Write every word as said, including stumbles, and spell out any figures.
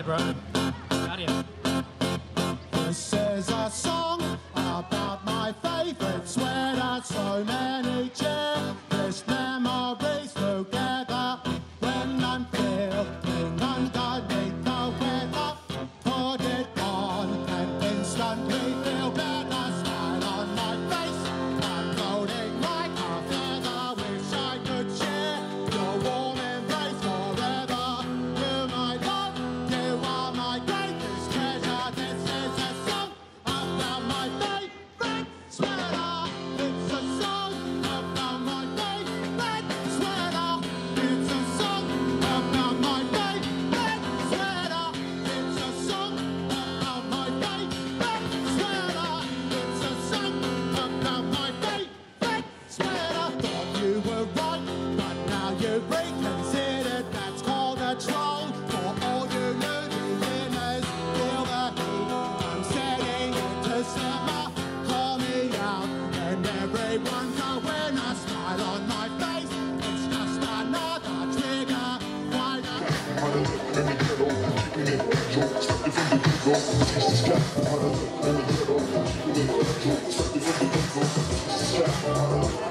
bro. Got you. This is a song about my favourite sweater. So many cherished memories together. When I'm feeling underneath the weather, put it on and instantly feel better. Smile on my face, I'm floating like a feather. Wish I could share your warm embrace forever. You my love, you are my greatest treasure. This is a song about my favourite sweater. It's a song about my favourite sweater. It's a song about my favourite sweater. It's a song about my favourite sweater. It's a song about my favourite sweater. Thought you were right, but now you've reconsidered. That's called a troll. For all you new beginners, feel the heat. I'm setting it to simmer. Call me out, and everyone's a winner. Smile on my face. It's just another trigger. Why not? Strap.